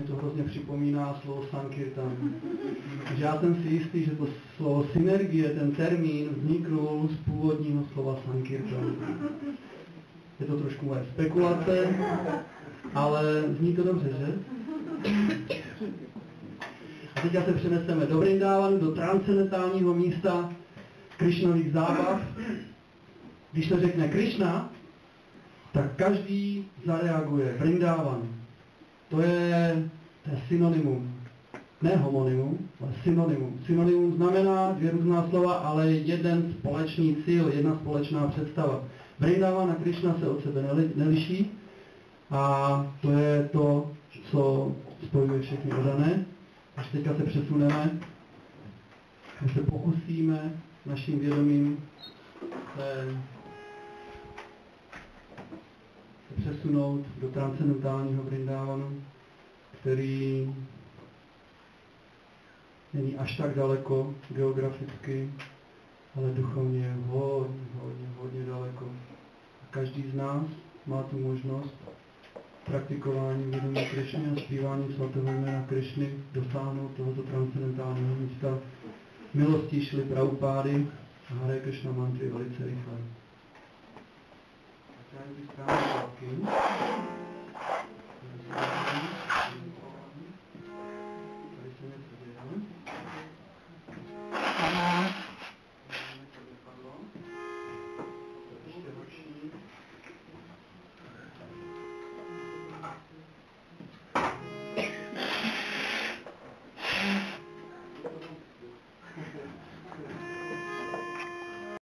mi to hrozně připomíná slovo Sankirtan. Takže já jsem si jistý, že to slovo synergie, ten termín, vzniknul z původního slova Sankirtan. Je to trošku moje spekulace, ale zní to dobře, že? A teď se přeneseme do Vrindávanu, do transcendentálního místa Krišnových zábav. Když se řekne Krišna, tak každý zareaguje. Vrindávan. To je synonymum. Ne homonymum, ale synonymum. Synonymum znamená dvě různá slova, ale jeden společný cíl, jedna společná představa. Vrindávan a Krišna se od sebe neliší a to je to, co spojuje všechny oddané. Až teďka se přesuneme, až se pokusíme naším vědomím se přesunout do transcendentálního Vrindávanu, který není až tak daleko geograficky, ale duchovně je hodně daleko. A každý z nás má tu možnost praktikování vědomí Krišny a zpívání svatého jména Krišny dosáhnout tohoto transcendentálního místa. Milostí šly Prabhupády a Hare Krishna mantry velice rychle. Tak já jdu správně